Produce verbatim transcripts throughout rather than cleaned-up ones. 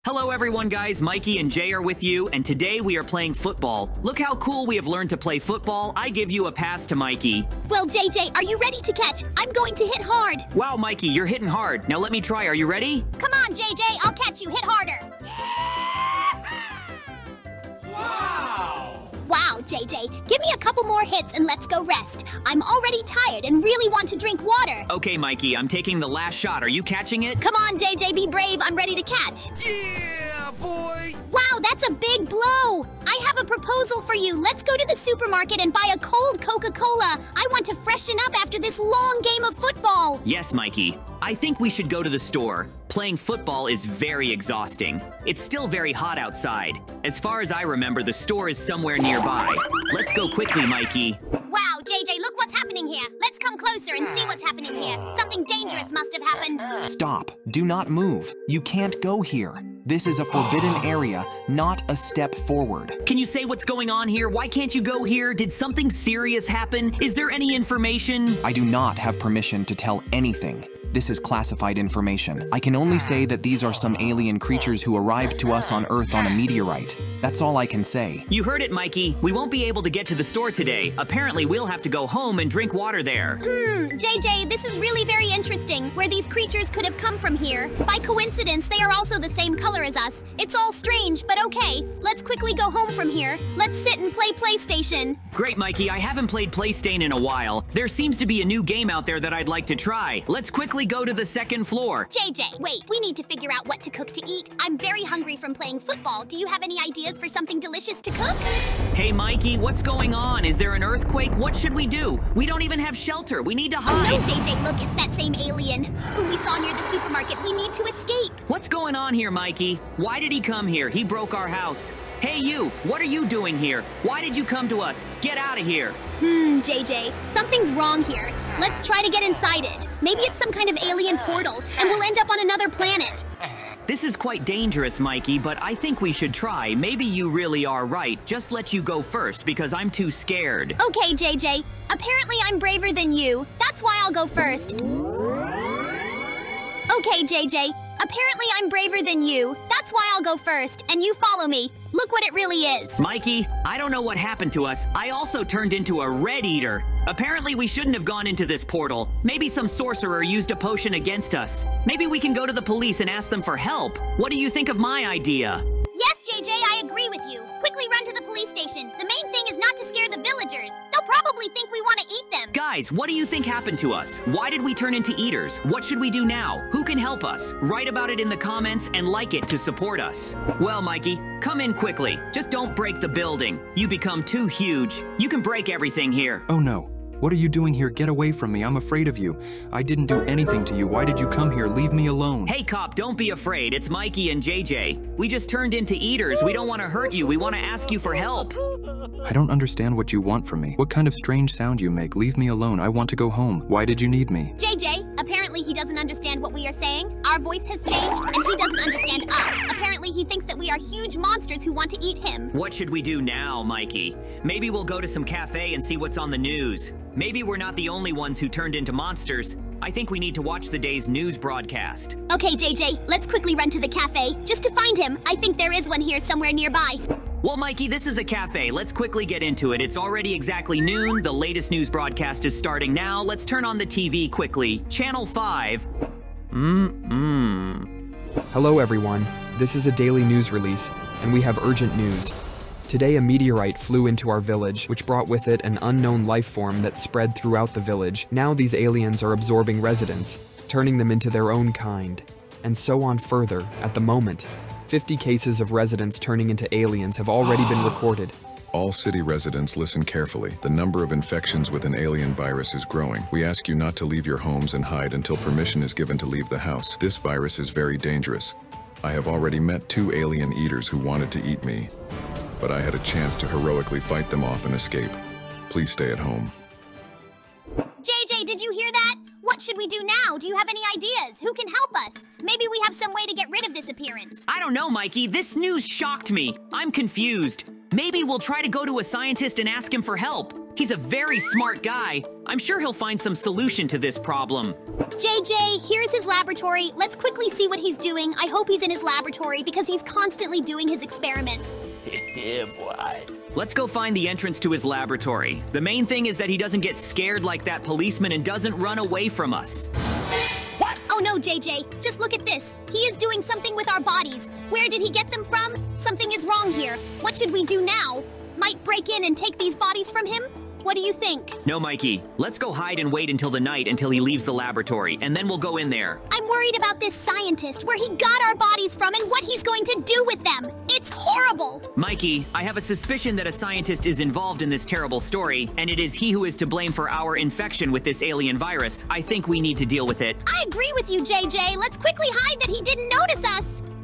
Hello everyone guys, Mikey and Jay are with you, and today we are playing football. Look how cool we have learned to play football. I give you a pass to Mikey. Well, J J, are you ready to catch? I'm going to hit hard. Wow, Mikey, you're hitting hard. Now let me try. Are you ready? Come on, J J, I'll catch you. Hit harder. Wow! Wow, J J, give me a couple more hits and let's go rest. I'm already tired and really want to drink water. Okay, Mikey, I'm taking the last shot. Are you catching it? Come on, J J, be brave. I'm ready to catch. Yeah, boy! Wow, that's a big blow. I have a proposal for you. Let's go to the supermarket and buy a cold Coca-Cola. I want to freshen up after this long game of football. Yes, Mikey. I think we should go to the store. Playing football is very exhausting. It's still very hot outside. As far as I remember, the store is somewhere nearby. Let's go quickly, Mikey. Wow, J J, look what's happening here. Let's come closer and see what's happening here. Something dangerous must have happened. Stop. Do not move. You can't go here. This is a forbidden area, not a step forward. Can you say what's going on here? Why can't you go here? Did something serious happen? Is there any information? I do not have permission to tell anything. This is classified information. I can only say that these are some alien creatures who arrived to us on Earth on a meteorite. That's all I can say. You heard it, Mikey. We won't be able to get to the store today. Apparently, we'll have to go home and drink water there. Hmm, J J, this is really very interesting, where these creatures could have come from here. By coincidence, they are also the same color as us. It's all strange, but okay. Let's quickly go home from here. Let's sit and play PlayStation. Great, Mikey. I haven't played PlayStation in a while. There seems to be a new game out there that I'd like to try. Let's quickly go to the second floor. J J, wait. We need to figure out what to cook to eat. I'm very hungry from playing football. Do you have any ideas for something delicious to cook? Hey, Mikey, what's going on? Is there an earthquake? What should we do? We don't even have shelter. We need to hide. Oh, no, J J, look, it's that same alien who we saw near the supermarket. We need to escape. What's going on here, Mikey? Why did he come here? He broke our house. Hey, you, what are you doing here? Why did you come to us? Get out of here. Hmm, J J, something's wrong here. Let's try to get inside it. Maybe it's some kind of alien portal, and we'll end up on another planet. This is quite dangerous, Mikey, but I think we should try. Maybe you really are right. Just let you go first, because I'm too scared. Okay, J J. Apparently I'm braver than you. That's why I'll go first. Okay, J J. Apparently I'm braver than you. That's why I'll go first, and you follow me. Look what it really is. Mikey, I don't know what happened to us. I also turned into a red eater. Apparently we shouldn't have gone into this portal. Maybe some sorcerer used a potion against us. Maybe we can go to the police and ask them for help. What do you think of my idea? Yes, J J, I agree with you. Quickly run to the police station. The main thing is not to scare the villagers. They'll probably think we want to eat them. Guys, what do you think happened to us? Why did we turn into eaters? What should we do now? Who can help us? Write about it in the comments and like it to support us. Well, Mikey, come in quickly. Just don't break the building. You become too huge. You can break everything here. Oh no. What are you doing here? Get away from me. I'm afraid of you. I didn't do anything to you. Why did you come here? Leave me alone. Hey, cop, don't be afraid. It's Mikey and J J. We just turned into eaters. We don't want to hurt you. We want to ask you for help. I don't understand what you want from me. What kind of strange sound you make? Leave me alone. I want to go home. Why did you need me? J J, apparently he doesn't understand what we are saying. Our voice has changed, and he doesn't understand us. Apparently he thinks that we are huge monsters who want to eat him. What should we do now, Mikey? Maybe we'll go to some cafe and see what's on the news. Maybe we're not the only ones who turned into monsters. I think we need to watch the day's news broadcast. Okay, J J, let's quickly run to the cafe, just to find him. I think there is one here somewhere nearby. Well, Mikey, this is a cafe. Let's quickly get into it. It's already exactly noon. The latest news broadcast is starting now. Let's turn on the T V quickly. Channel five. Mm-mm. Hello, everyone. This is a daily news release, and we have urgent news. Today, a meteorite flew into our village, which brought with it an unknown life form that spread throughout the village. Now these aliens are absorbing residents, turning them into their own kind, and so on further. At the moment, fifty cases of residents turning into aliens have already been recorded. All city residents, listen carefully. The number of infections with an alien virus is growing. We ask you not to leave your homes and hide until permission is given to leave the house. This virus is very dangerous. I have already met two alien eaters who wanted to eat me, but I had a chance to heroically fight them off and escape. Please stay at home. J J, did you hear that? What should we do now? Do you have any ideas? Who can help us? Maybe we have some way to get rid of this appearance. I don't know, Mikey. This news shocked me. I'm confused. Maybe we'll try to go to a scientist and ask him for help. He's a very smart guy. I'm sure he'll find some solution to this problem. J J, here's his laboratory. Let's quickly see what he's doing. I hope he's in his laboratory because he's constantly doing his experiments. Yeah, boy. Let's go find the entrance to his laboratory. The main thing is that he doesn't get scared like that policeman and doesn't run away from us. Oh no, J J, just look at this. He is doing something with our bodies. Where did he get them from? Something is wrong here. What should we do now? Might break in and take these bodies from him? What do you think? No, Mikey. Let's go hide and wait until the night until he leaves the laboratory, and then we'll go in there. I'm worried about this scientist, where he got our bodies from and what he's going to do with them. It's horrible! Mikey, I have a suspicion that a scientist is involved in this terrible story, and it is he who is to blame for our infection with this alien virus. I think we need to deal with it. I agree with you, J J. Let's quickly hide that he didn't notice us.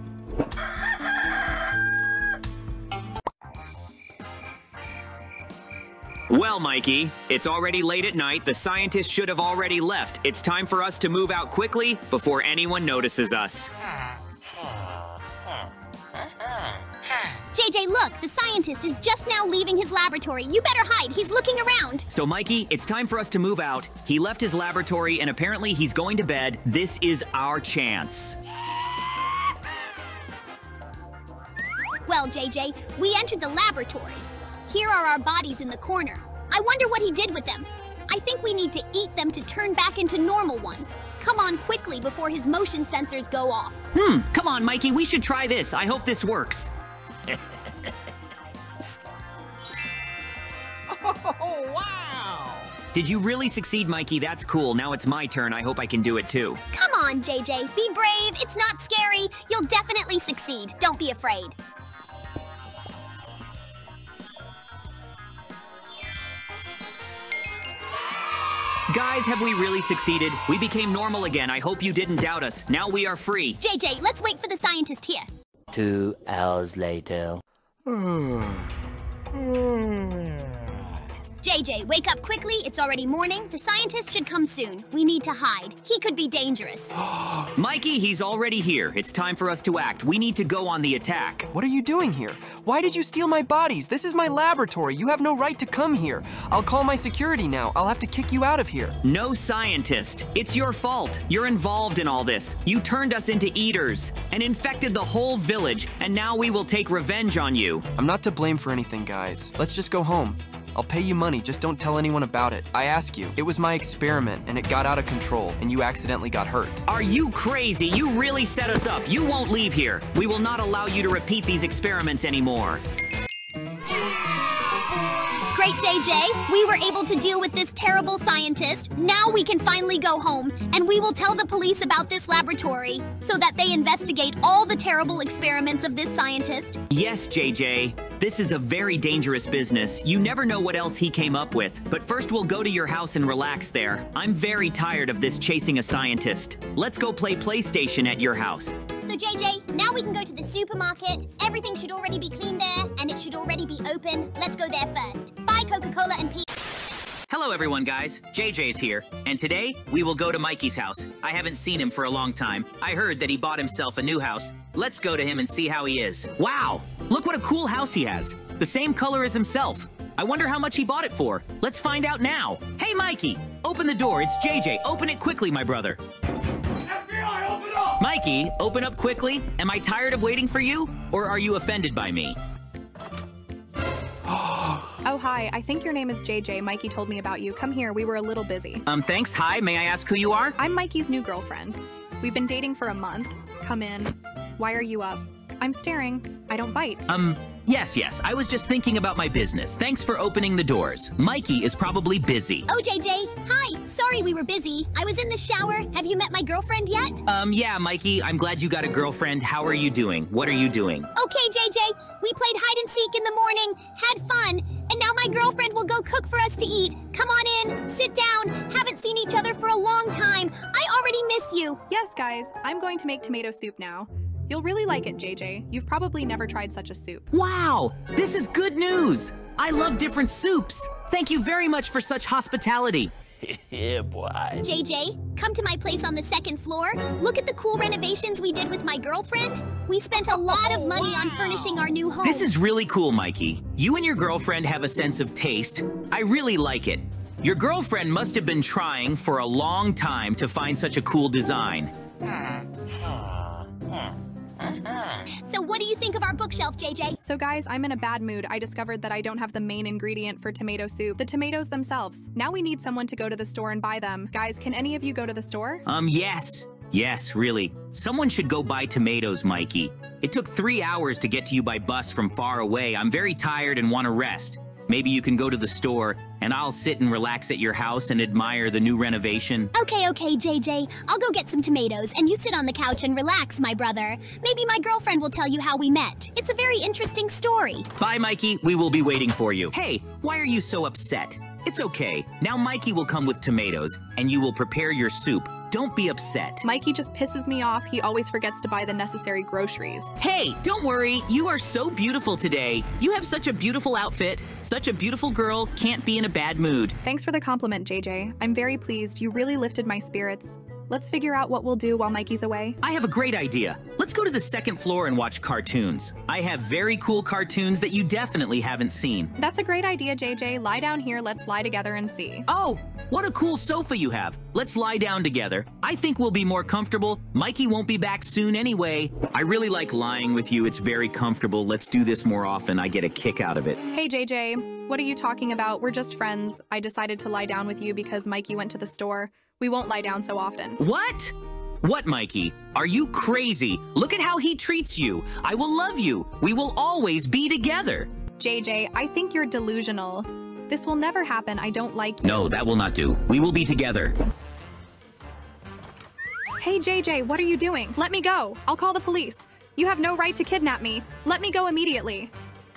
Well, Mikey, it's already late at night. The scientist should have already left. It's time for us to move out quickly before anyone notices us. J J, look, the scientist is just now leaving his laboratory. You better hide. He's looking around. So, Mikey, it's time for us to move out. He left his laboratory, and apparently he's going to bed. This is our chance. Well, J J, we entered the laboratory. Here are our bodies in the corner. I wonder what he did with them. I think we need to eat them to turn back into normal ones. Come on quickly before his motion sensors go off. Hmm, come on, Mikey, we should try this. I hope this works. Oh, wow! Did you really succeed, Mikey? That's cool. Now it's my turn. I hope I can do it too. Come on, J J. Be brave. It's not scary. You'll definitely succeed. Don't be afraid. Guys, have we really succeeded? We became normal again. I hope you didn't doubt us. Now we are free. J J, let's wait for the scientist here. Two hours later. J J, wake up quickly. It's already morning. The scientist should come soon. We need to hide. He could be dangerous. Mikey, he's already here. It's time for us to act. We need to go on the attack. What are you doing here? Why did you steal my bodies? This is my laboratory. You have no right to come here. I'll call my security now. I'll have to kick you out of here. No scientist. It's your fault. You're involved in all this. You turned us into eaters and infected the whole village, and now we will take revenge on you. I'm not to blame for anything, guys. Let's just go home. I'll pay you money, just don't tell anyone about it. I ask you, it was my experiment, and it got out of control, and you accidentally got hurt. Are you crazy? You really set us up. You won't leave here. We will not allow you to repeat these experiments anymore. Great, J J. We were able to deal with this terrible scientist. Now we can finally go home, and we will tell the police about this laboratory so that they investigate all the terrible experiments of this scientist. Yes, J J. This is a very dangerous business. You never know what else he came up with. But first we'll go to your house and relax there. I'm very tired of this chasing a scientist. Let's go play PlayStation at your house. So J J, now we can go to the supermarket. Everything should already be clean there, and it should already be open. Let's go there first. Bye, Coca-Cola and Pepsi. Hello everyone, guys. J J's here, and today we will go to Mikey's house. I haven't seen him for a long time. I heard that he bought himself a new house. Let's go to him and see how he is. Wow! Look what a cool house he has. The same color as himself. I wonder how much he bought it for. Let's find out now. Hey, Mikey! Open the door. It's J J. Open it quickly, my brother. F B I, open up! Mikey, open up quickly. Am I tired of waiting for you? Or are you offended by me? Oh, hi. I think your name is J J. Mikey told me about you. Come here. We were a little busy. Um, thanks. Hi. May I ask who you are? I'm Mikey's new girlfriend. We've been dating for a month. Come in. Why are you up? I'm staring. I don't bite. Um, yes, yes. I was just thinking about my business. Thanks for opening the doors. Mikey is probably busy. Oh, J J. Hi. Sorry we were busy. I was in the shower. Have you met my girlfriend yet? Um, yeah, Mikey. I'm glad you got a girlfriend. How are you doing? What are you doing? Okay, J J. We played hide and seek in the morning, had fun, and now my girlfriend will go cook for us to eat. Come on in, sit down. Haven't seen each other for a long time. I already miss you. Yes, guys. I'm going to make tomato soup now. You'll really like it, J J. You've probably never tried such a soup. Wow! This is good news! I love different soups. Thank you very much for such hospitality. Yeah, boy. J J, come to my place on the second floor. Look at the cool renovations we did with my girlfriend. We spent a lot of money on furnishing our new home. This is really cool, Mikey. You and your girlfriend have a sense of taste. I really like it. Your girlfriend must have been trying for a long time to find such a cool design. So what do you think of our bookshelf, J J? So guys, I'm in a bad mood. I discovered that I don't have the main ingredient for tomato soup, the tomatoes themselves. Now we need someone to go to the store and buy them. Guys, can any of you go to the store? Um, yes. Yes, really. Someone should go buy tomatoes, Mikey. It took three hours to get to you by bus from far away. I'm very tired and want to rest. Maybe you can go to the store, and I'll sit and relax at your house and admire the new renovation. Okay, okay, J J. I'll go get some tomatoes, and you sit on the couch and relax, my brother. Maybe my girlfriend will tell you how we met. It's a very interesting story. Bye, Mikey. We will be waiting for you. Hey, why are you so upset? It's okay. Now Mikey will come with tomatoes, and you will prepare your soup. Don't be upset. Mikey just pisses me off. He always forgets to buy the necessary groceries. Hey, don't worry. You are so beautiful today. You have such a beautiful outfit. Such a beautiful girl can't be in a bad mood. Thanks for the compliment, J J. I'm very pleased. You really lifted my spirits. Let's figure out what we'll do while Mikey's away. I have a great idea. Let's go to the second floor and watch cartoons. I have very cool cartoons that you definitely haven't seen. That's a great idea, J J. Lie down here. Let's lie together and see. Oh, what a cool sofa you have. Let's lie down together. I think we'll be more comfortable. Mikey won't be back soon anyway. I really like lying with you. It's very comfortable. Let's do this more often. I get a kick out of it. Hey, J J. What are you talking about? We're just friends. I decided to lie down with you because Mikey went to the store. We won't lie down so often. What? What, Mikey? Are you crazy? Look at how he treats you. I will love you. We will always be together. J J, I think you're delusional. This will never happen. I don't like you. No, that will not do. We will be together. Hey, J J, what are you doing? Let me go. I'll call the police. You have no right to kidnap me. Let me go immediately.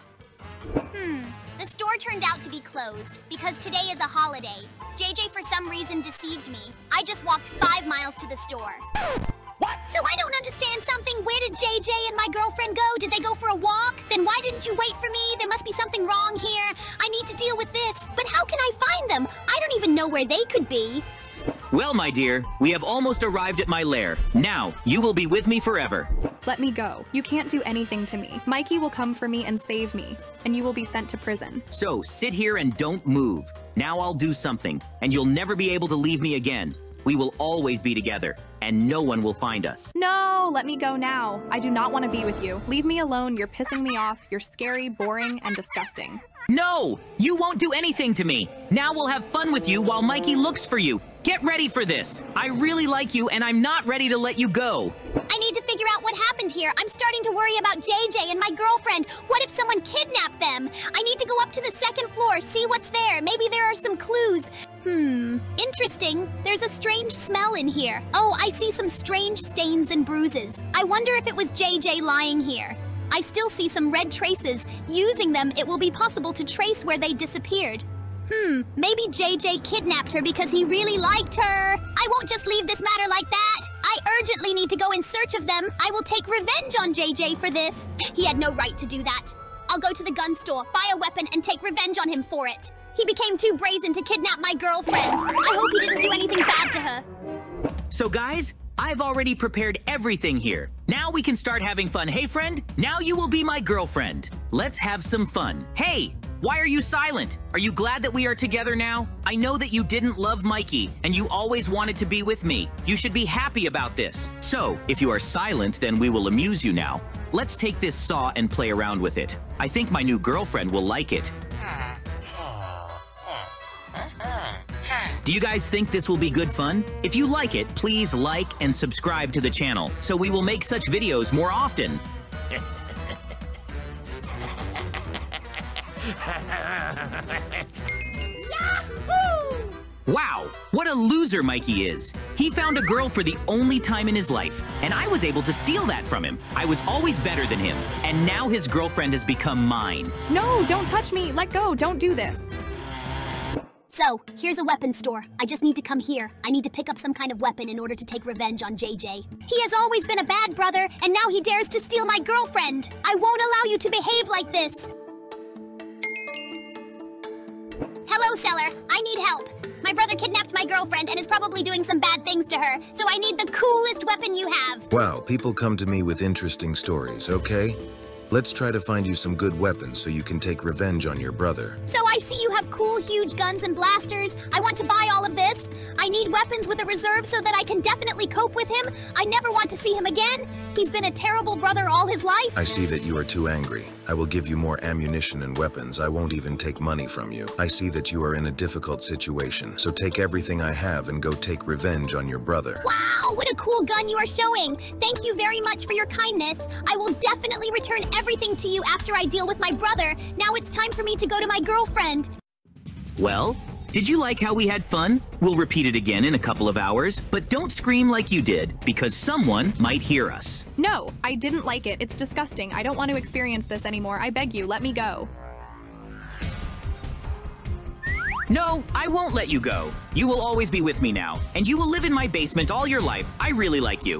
Hmm. The store turned out to be closed because today is a holiday. J J for some reason deceived me. I just walked five miles to the store. What? So I don't understand something. Where did J J and my girlfriend go? Did they go for a walk? Then why didn't you wait for me? There must be something wrong here. I need to deal with this. But how can I find them? I don't even know where they could be. Well, my dear, we have almost arrived at my lair. Now, you will be with me forever. Let me go. You can't do anything to me. Mikey will come for me and save me, and you will be sent to prison. So, sit here and don't move. Now I'll do something, and you'll never be able to leave me again. We will always be together, and no one will find us. No, let me go now. I do not want to be with you. Leave me alone. You're pissing me off. You're scary, boring, and disgusting. No! You won't do anything to me. Now we'll have fun with you while Mikey looks for you. Get ready for this. I really like you, and I'm not ready to let you go. I need to figure out what happened here. I'm starting to worry about J J and my girlfriend. What if someone kidnapped them? I need to go up to the second floor, see what's there. Maybe there are some clues. Hmm, interesting. There's a strange smell in here. Oh, I see some strange stains and bruises. I wonder if it was J J lying here. I still see some red traces. Using them, it will be possible to trace where they disappeared. Hmm, maybe J J kidnapped her because he really liked her. I won't just leave this matter like that. I urgently need to go in search of them. I will take revenge on J J for this. He had no right to do that. I'll go to the gun store, buy a weapon, and take revenge on him for it. He became too brazen to kidnap my girlfriend. I hope he didn't do anything bad to her. So guys, I've already prepared everything here. Now we can start having fun. Hey friend, now you will be my girlfriend. Let's have some fun. Hey, why are you silent? Are you glad that we are together now? I know that you didn't love Mikey, and you always wanted to be with me. You should be happy about this. So, if you are silent, then we will amuse you now. Let's take this saw and play around with it. I think my new girlfriend will like it. Do you guys think this will be good fun? If you like it, please like and subscribe to the channel, so we will make such videos more often. Wow, what a loser Mikey is. He found a girl for the only time in his life, and I was able to steal that from him. I was always better than him, and now his girlfriend has become mine. No, don't touch me. Let go. Don't do this. So, here's a weapon store. I just need to come here. I need to pick up some kind of weapon in order to take revenge on J J. He has always been a bad brother, and now he dares to steal my girlfriend. I won't allow you to behave like this. Hello, Seller. I need help. My brother kidnapped my girlfriend and is probably doing some bad things to her, so I need the coolest weapon you have. Wow, people come to me with interesting stories, okay? Let's try to find you some good weapons so you can take revenge on your brother. So I see you have cool, huge guns and blasters. I want to buy all of this. I need weapons with a reserve so that I can definitely cope with him. I never want to see him again. He's been a terrible brother all his life. I see that you are too angry. I will give you more ammunition and weapons. I won't even take money from you. I see that you are in a difficult situation, so take everything I have and go take revenge on your brother. Wow, what a cool gun you are showing. Thank you very much for your kindness. I will definitely return everything to you after I deal with my brother. Now it's time for me to go to my girlfriend. Well, did you like how we had fun? We'll repeat it again in a couple of hours, but don't scream like you did, because someone might hear us. No, I didn't like it. It's disgusting. I don't want to experience this anymore. I beg you, let me go. No, I won't let you go. You will always be with me now, and you will live in my basement all your life. I really like you.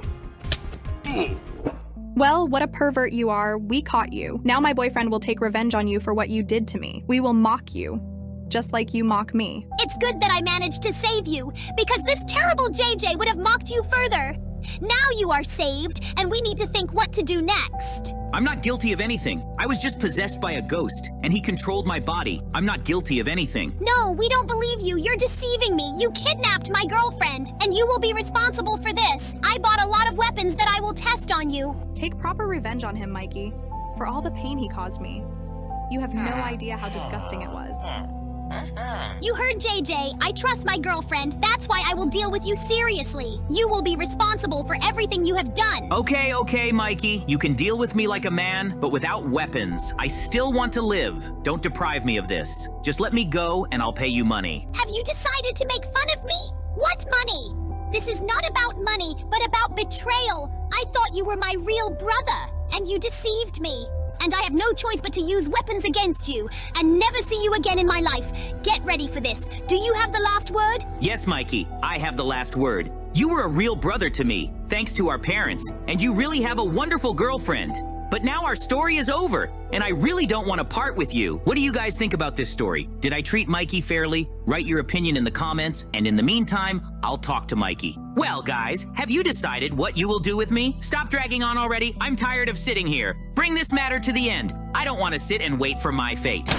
Well, what a pervert you are. We caught you. Now my boyfriend will take revenge on you for what you did to me. We will mock you, just like you mock me. It's good that I managed to save you, because this terrible J J would have mocked you further. Now you are saved, and we need to think what to do next. I'm not guilty of anything. I was just possessed by a ghost, and he controlled my body. I'm not guilty of anything. No, we don't believe you. You're deceiving me. You kidnapped my girlfriend, and you will be responsible for this. I bought a lot of weapons that I will test on you. Take proper revenge on him, Mikey, for all the pain he caused me. You have no idea how disgusting it was. You heard J J. I trust my girlfriend. That's why I will deal with you seriously. You will be responsible for everything you have done. Okay, okay, Mikey. You can deal with me like a man, but without weapons. I still want to live. Don't deprive me of this. Just let me go, and I'll pay you money. Have you decided to make fun of me? What money? This is not about money, but about betrayal. I thought you were my real brother, and you deceived me. And I have no choice but to use weapons against you and never see you again in my life. Get ready for this. Do you have the last word? Yes, Mikey, I have the last word. You were a real brother to me, thanks to our parents, and you really have a wonderful girlfriend. But now our story is over, and I really don't want to part with you. What do you guys think about this story? Did I treat Mikey fairly? Write your opinion in the comments, and in the meantime, I'll talk to Mikey. Well, guys, have you decided what you will do with me? Stop dragging on already. I'm tired of sitting here. Bring this matter to the end. I don't want to sit and wait for my fate.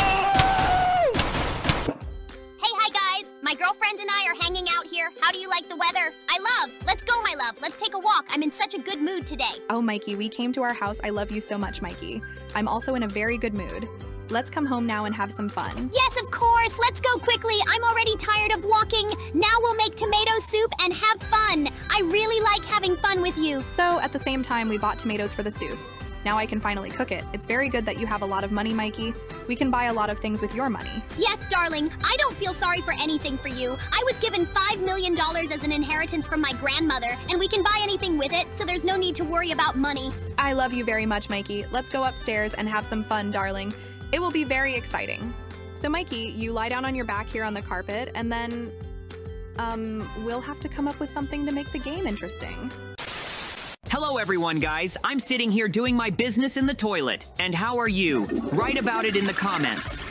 My girlfriend and I are hanging out here. How do you like the weather? I love. Let's go, my love. Let's take a walk. I'm in such a good mood today. Oh, Mikey, we came to our house. I love you so much, Mikey. I'm also in a very good mood. Let's come home now and have some fun. Yes, of course. Let's go quickly. I'm already tired of walking. Now we'll make tomato soup and have fun. I really like having fun with you. So, at the same time, we bought tomatoes for the soup. Now I can finally cook it. It's very good that you have a lot of money, Mikey. We can buy a lot of things with your money. Yes, darling. I don't feel sorry for anything for you. I was given five million dollars as an inheritance from my grandmother, and we can buy anything with it, so there's no need to worry about money. I love you very much, Mikey. Let's go upstairs and have some fun, darling. It will be very exciting. So, Mikey, you lie down on your back here on the carpet, and then, um, we'll have to come up with something to make the game interesting. Hello everyone, guys. I'm sitting here doing my business in the toilet. And how are you? Write about it in the comments.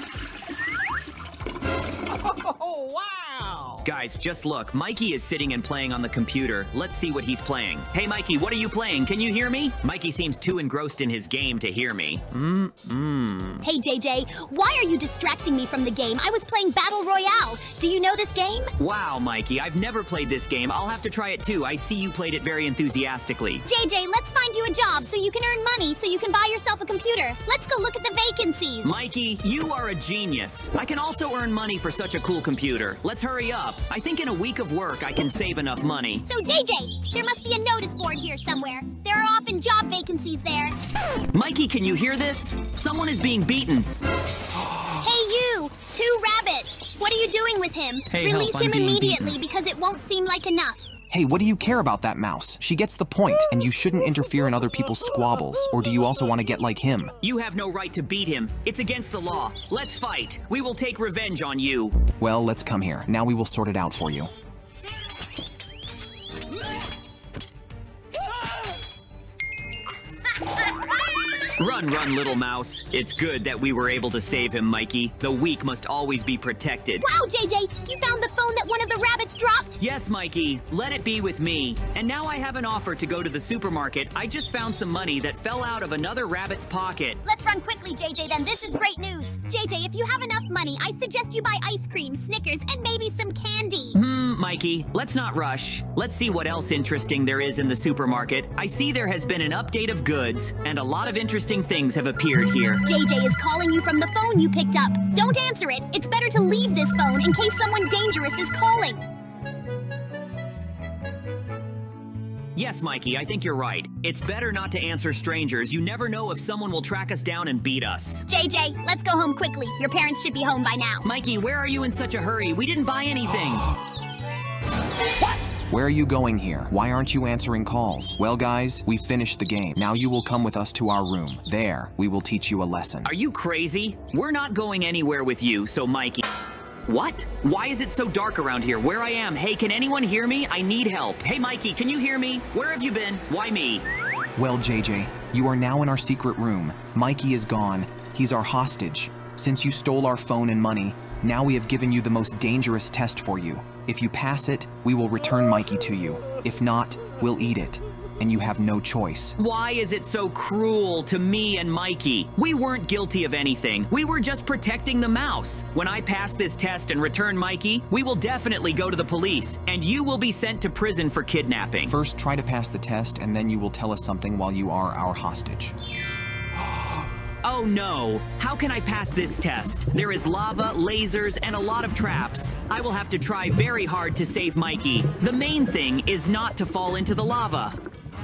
Oh, wow! Guys, just look. Mikey is sitting and playing on the computer. Let's see what he's playing. Hey, Mikey, what are you playing? Can you hear me? Mikey seems too engrossed in his game to hear me. Mm-mm. Hey, J J, why are you distracting me from the game? I was playing Battle Royale. Do you know this game? Wow, Mikey, I've never played this game. I'll have to try it too. I see you played it very enthusiastically. J J, let's find you a job so you can earn money so you can buy yourself a computer. Let's go look at the vacancies. Mikey, you are a genius. I can also earn money for such a cool computer. Let's hurry up. I think in a week of work, I can save enough money. So, J J, there must be a notice board here somewhere. There are often job vacancies there. Mikey, can you hear this? Someone is being beaten. Hey, you! Two rabbits! What are you doing with him? Hey, Release help, I'm him being immediately beaten. because it won't seem like enough. Hey, what do you care about that mouse? She gets the point, and you shouldn't interfere in other people's squabbles. Or do you also want to get like him? You have no right to beat him. It's against the law. Let's fight. We will take revenge on you. Well, let's come here. Now we will sort it out for you. Run, run, little mouse. It's good that we were able to save him, Mikey. The weak must always be protected. Wow, J J, you found the phone that one of the rabbits dropped? Yes, Mikey. Let it be with me. And now I have an offer to go to the supermarket. I just found some money that fell out of another rabbit's pocket. Let's run quickly, J J, then. This is great news. J J, if you have enough money, I suggest you buy ice cream, Snickers, and maybe some candy. Hmm, Mikey, let's not rush. Let's see what else interesting there is in the supermarket. I see there has been an update of goods, and a lot of interesting things have appeared here. J J is calling you from the phone you picked up. Don't answer it. It's better to leave this phone in case someone dangerous is calling. Yes, Mikey, I think you're right. It's better not to answer strangers. You never know if someone will track us down and beat us. J J, let's go home quickly. Your parents should be home by now. Mikey, where are you in such a hurry? We didn't buy anything. Where are you going here? Why aren't you answering calls? Well, guys, we finished the game. Now you will come with us to our room. There, we will teach you a lesson. Are you crazy? We're not going anywhere with you, so Mikey... What? Why is it so dark around here? Where I am? Hey, can anyone hear me? I need help. Hey, Mikey, can you hear me? Where have you been? Why me? Well, J J, you are now in our secret room. Mikey is gone. He's our hostage. Since you stole our phone and money, now we have given you the most dangerous test for you. If you pass it, we will return Mikey to you. If not, we'll eat it. And you have no choice. Why is it so cruel to me and Mikey? We weren't guilty of anything. We were just protecting the mouse. When I pass this test and return Mikey, we will definitely go to the police, and you will be sent to prison for kidnapping. First, try to pass the test, and then you will tell us something while you are our hostage. Oh no! How can I pass this test? There is lava, lasers, and a lot of traps. I will have to try very hard to save Mikey. The main thing is not to fall into the lava.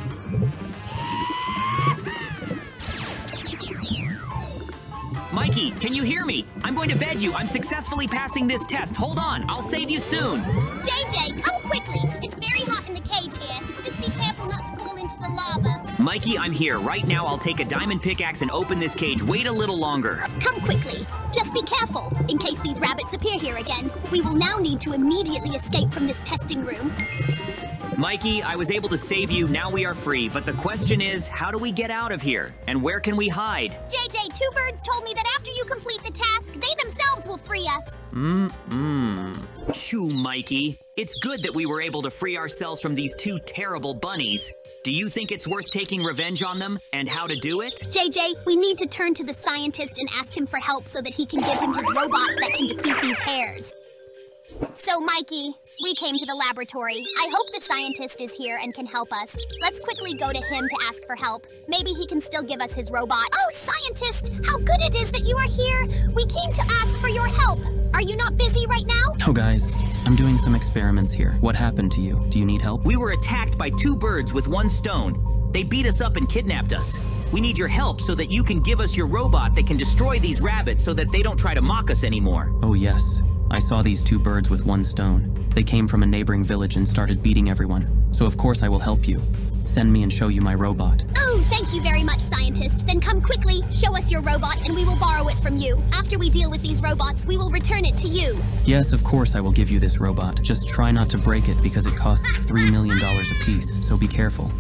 Mikey, can you hear me? I'm going to bed you. I'm successfully passing this test. Hold on, I'll save you soon. J J, come quickly. It's very hot in the cage here. Just be careful not to fall into the lava. Mikey, I'm here. Right now, I'll take a diamond pickaxe and open this cage. Wait a little longer. Come quickly. Just be careful. In case these rabbits appear here again, we will now need to immediately escape from this testing room. Mikey, I was able to save you. Now we are free. But the question is, how do we get out of here? And where can we hide? J J, Two Birds told me that after you complete the task, they themselves will free us. Mm-mm. Phew, Mikey. It's good that we were able to free ourselves from these two terrible bunnies. Do you think it's worth taking revenge on them? And how to do it? J J, we need to turn to the scientist and ask him for help so that he can give him his robot that can defeat these hares. So, Mikey, we came to the laboratory. I hope the scientist is here and can help us. Let's quickly go to him to ask for help. Maybe he can still give us his robot. Oh, scientist! How good it is that you are here! We came to ask for your help. Are you not busy right now? Oh, guys, I'm doing some experiments here. What happened to you? Do you need help? We were attacked by two birds with one stone. They beat us up and kidnapped us. We need your help so that you can give us your robot that can destroy these rabbits so that they don't try to mock us anymore. Oh, yes. I saw these two birds with one stone. They came from a neighboring village and started beating everyone. So of course I will help you. Send me and show you my robot. Oh, thank you very much, scientist. Then come quickly, show us your robot, and we will borrow it from you. After we deal with these robots, we will return it to you. Yes, of course I will give you this robot. Just try not to break it because it costs three million dollars apiece, so be careful.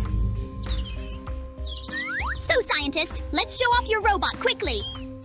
So, scientist, let's show off your robot quickly.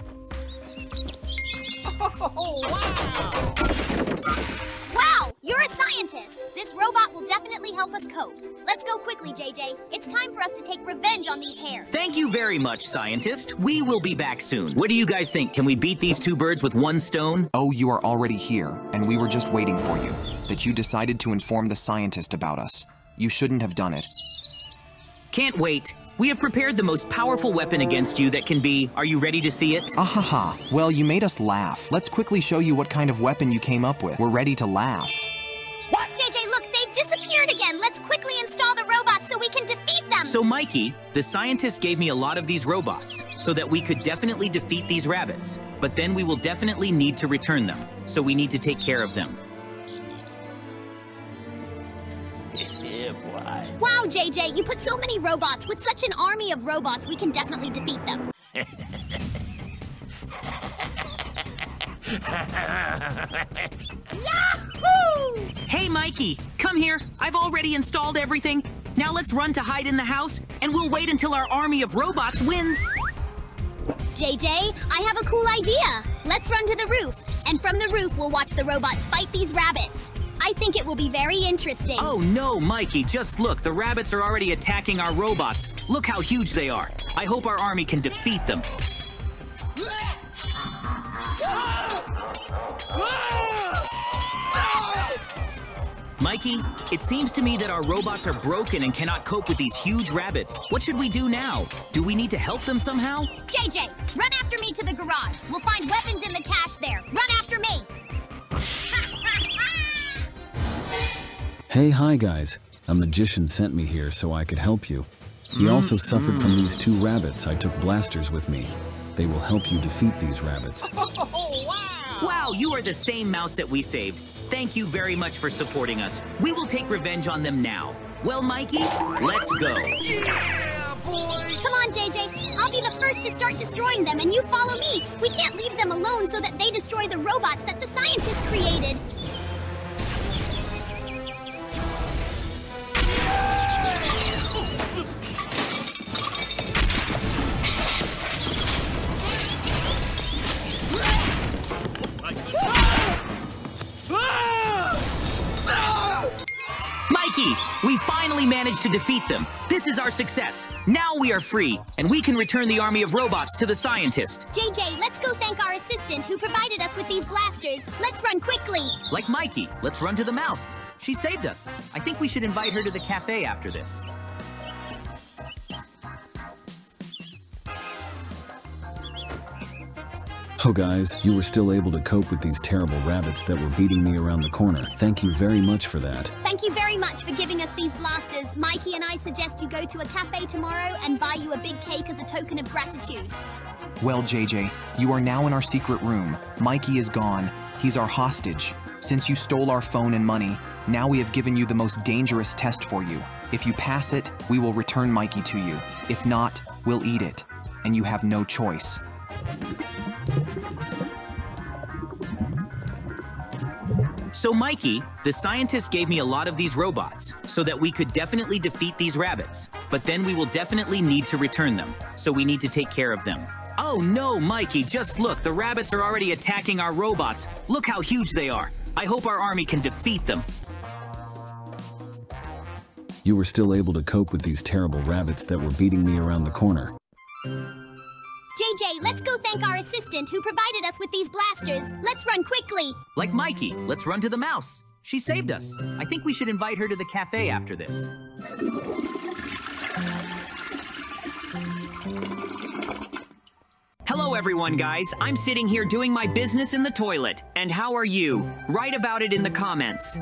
Oh, wow! Wow, you're a scientist! This robot will definitely help us cope. Let's go quickly, J J. It's time for us to take revenge on these hares. Thank you very much, scientist. We will be back soon. What do you guys think? Can we beat these two birds with one stone? Oh, you are already here, and we were just waiting for you. That you decided to inform the scientist about us. You shouldn't have done it. Can't wait. We have prepared the most powerful weapon against you that can be. Are you ready to see it? Ahaha. Well, you made us laugh. Let's quickly show you what kind of weapon you came up with. We're ready to laugh. What? J J, look, they've disappeared again. Let's quickly install the robots so we can defeat them. So, Mikey, the scientist gave me a lot of these robots so that we could definitely defeat these rabbits. But then we will definitely need to return them. So we need to take care of them. Wow, J J, you put so many robots. With such an army of robots, we can definitely defeat them. Yahoo! Hey, Mikey, come here. I've already installed everything. Now let's run to hide in the house, and we'll wait until our army of robots wins. J J, I have a cool idea. Let's run to the roof, and from the roof we'll watch the robots fight these rabbits. I think it will be very interesting. Oh no, Mikey, just look. The rabbits are already attacking our robots. Look how huge they are. I hope our army can defeat them. Mikey, it seems to me that our robots are broken and cannot cope with these huge rabbits. What should we do now? Do we need to help them somehow? J J, run after me to the garage. We'll find weapons in the cache there. Run after me. Hey, hi guys. A magician sent me here so I could help you. He also suffered from these two rabbits. I took blasters with me. They will help you defeat these rabbits. Wow, you are the same mouse that we saved. Thank you very much for supporting us. We will take revenge on them now. Well, Mikey, let's go. Yeah, boy! Come on, J J. I'll be the first to start destroying them, and you follow me. We can't leave them alone so that they destroy the robots that the scientists created. Mikey, we finally managed to defeat them. This is our success. Now we are free, and we can return the army of robots to the scientist. J J, let's go thank our assistant who provided us with these blasters. Let's run quickly. Like Mikey, let's run to the mouse. She saved us. I think we should invite her to the cafe after this. Oh guys, you were still able to cope with these terrible rabbits that were beating me around the corner. Thank you very much for that. Thank you very much for giving us these blasters. Mikey and I suggest you go to a cafe tomorrow and buy you a big cake as a token of gratitude. Well, J J, you are now in our secret room. Mikey is gone. He's our hostage. Since you stole our phone and money, now we have given you the most dangerous test for you. If you pass it, we will return Mikey to you. If not, we'll eat it. And you have no choice. So Mikey, the scientist gave me a lot of these robots so that we could definitely defeat these rabbits, but then we will definitely need to return them, so we need to take care of them. Oh no, Mikey, just look, the rabbits are already attacking our robots. Look how huge they are. I hope our army can defeat them. You were still able to cope with these terrible rabbits that were beating me around the corner. J J, let's go thank our assistant who provided us with these blasters. Let's run quickly. Like Mikey, let's run to the mouse. She saved us. I think we should invite her to the cafe after this. Hello everyone, guys. I'm sitting here doing my business in the toilet. And how are you? Write about it in the comments.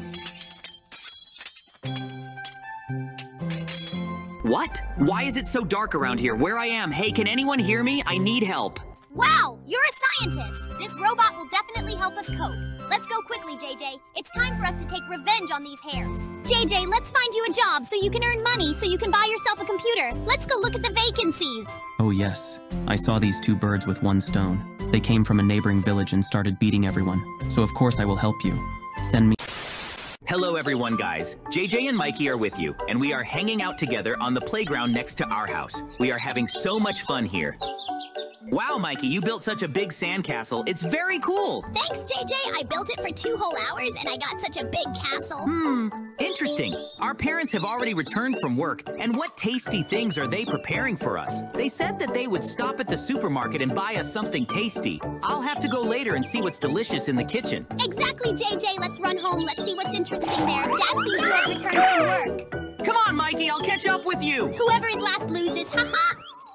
What? Why is it so dark around here? Where I am? Hey, can anyone hear me? I need help. Wow, you're a scientist. This robot will definitely help us cope. Let's go quickly, J J. It's time for us to take revenge on these hares. J J, let's find you a job so you can earn money so you can buy yourself a computer. Let's go look at the vacancies. Oh yes, I saw these two birds with one stone. They came from a neighboring village and started beating everyone. So of course I will help you. Send me... Hello everyone, guys. J J and Mikey are with you, and we are hanging out together on the playground next to our house. We are having so much fun here. Wow, Mikey, you built such a big sandcastle. It's very cool. Thanks, J J. I built it for two whole hours, and I got such a big castle. Hmm, interesting. Our parents have already returned from work, and what tasty things are they preparing for us? They said that they would stop at the supermarket and buy us something tasty. I'll have to go later and see what's delicious in the kitchen. Exactly, J J. Let's run home. Let's see what's interesting there. Dad seems to have returned from work. Come on, Mikey. I'll catch up with you. Whoever is last loses. Haha.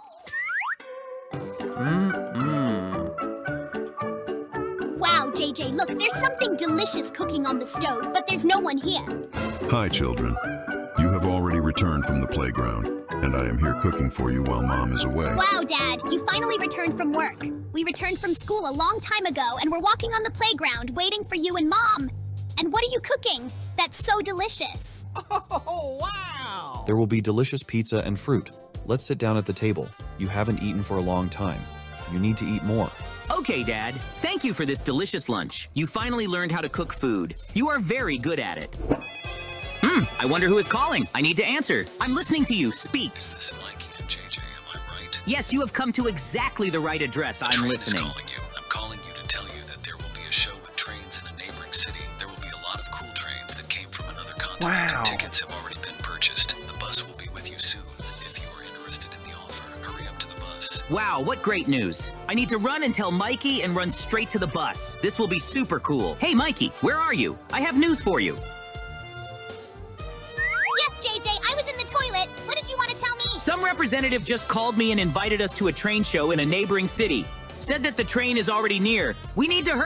Mm-mm. Wow, J J, look, there's something delicious cooking on the stove, but there's no one here. Hi, children. You have already returned from the playground, and I am here cooking for you while Mom is away. Wow, Dad, you finally returned from work. We returned from school a long time ago, and we're walking on the playground waiting for you and Mom. And what are you cooking? That's so delicious. Oh, wow! There will be delicious pizza and fruit. Let's sit down at the table. You haven't eaten for a long time. You need to eat more. Okay, Dad. Thank you for this delicious lunch. You finally learned how to cook food. You are very good at it. Hmm, I wonder who is calling. I need to answer. I'm listening to you. Speak. Is this Mikey and J J, am I right? Yes, you have come to exactly the right address. The I'm train listening. is calling you. I'm calling you to tell you that there will be a show with trains in a neighboring city. There will be a lot of cool trains that came from another continent. Wow. Tickets have already been purchased. The bus will be with you soon. If you are interested in the offer, hurry up to the bus. Wow, what great news. I need to run and tell Mikey and run straight to the bus. This will be super cool. Hey, Mikey, where are you? I have news for you. Yes, J J, I was in the toilet. What did you want to tell me? Some representative just called me and invited us to a train show in a neighboring city. Said that the train is already near. We need to hurry.